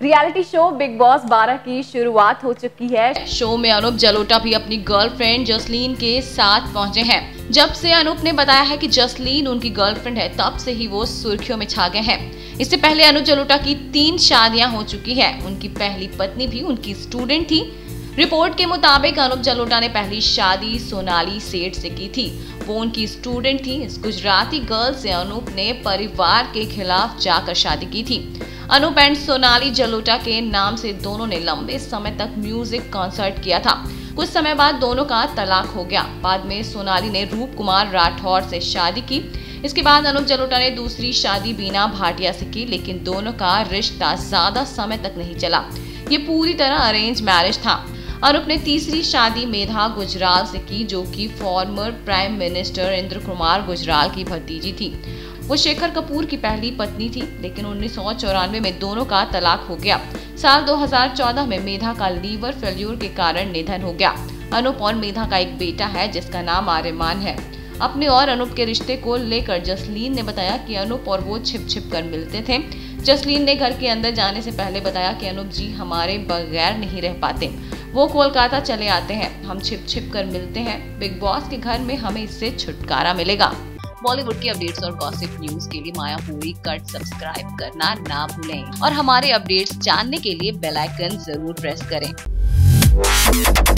Reality show big boss 12 की शुरुआत हो चुकी है। शो में अनूप जलोटा भी अपनी गर्लफ्रेंड जसलीन के साथ पहुंचे हैं। जब से अनूप ने बताया है कि जसलीन उनकी गर्लफ्रेंड है, तब से ही वो सुर्खियों में छा गए हैं। इससे पहले अनूप जलोटा की 3 शादियां हो चुकी है। उनकी पहली पत्नी भी उनकी स्टूडेंट थी। रिपोर्ट के मुताबिक अनूप जलोटा ने पहली शादी सोनाली सेठ से की थी। वो उनकी स्टूडेंट थी। इस गुजराती गर्ल से अनूप ने परिवार के खिलाफ जाकर शादी की थी। अनूप एंड सोनाली जलोटा के नाम से दोनों ने लंबे समय तक म्यूजिक कॉन्सर्ट किया था। कुछ समय बाद दोनों का तलाक हो गया। बाद में सोनाली ने रूप कुमार राठौर से शादी की। इसके बाद अनूप जलोटा ने दूसरी शादी बीना भाटिया से की, लेकिन दोनों का रिश्ता ज्यादा समय तक नहीं चला। ये पूरी तरह अरेंज मैरिज था। अनूप ने तीसरी शादी मेधा गुजराल से की, जो कि former prime minister Inder Kumar Gujral की भतीजी थी। वो शेखर कपूर की पहली पत्नी थी, लेकिन 1994 में दोनों का तलाक हो गया। साल 2014 में मेधा का लीवर फेल्यूर के कारण निधन हो गया। अनूप और मेधा का एक बेटा है, जिसका नाम आर्यमान है। अपने और अनूप के रिश्ते को लेकर जसलीन ने बताया कि अनूप और वो छिप छिप कर मिलते थे। जसलीन ने घर के अंदर जाने से पहले बताया कि अनूप जी हमारे बगैर नहीं रह पाते। वो कोलकाता चले आते हैं, हम छिप छिप कर मिलते हैं। बिग बॉस के घर में हमें इससे छुटकारा मिलेगा। बॉलीवुड की अपडेट्स और गॉसिप न्यूज के लिए माया पूरी कट सब्सक्राइब करना ना भूलें और हमारे अपडेट्स जानने के लिए बेल आइकन जरूर प्रेस करें।